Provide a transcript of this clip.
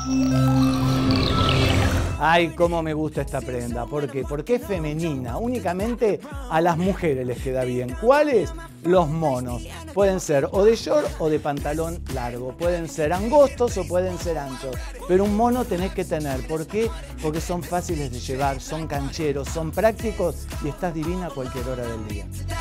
Ay, cómo me gusta esta prenda. ¿Por qué? Porque es femenina. Únicamente a las mujeres les queda bien. ¿Cuáles? Los monos. Pueden ser o de short o de pantalón largo. Pueden ser angostos o pueden ser anchos. Pero un mono tenés que tener. ¿Por qué? Porque son fáciles de llevar, son cancheros, son prácticos y estás divina a cualquier hora del día.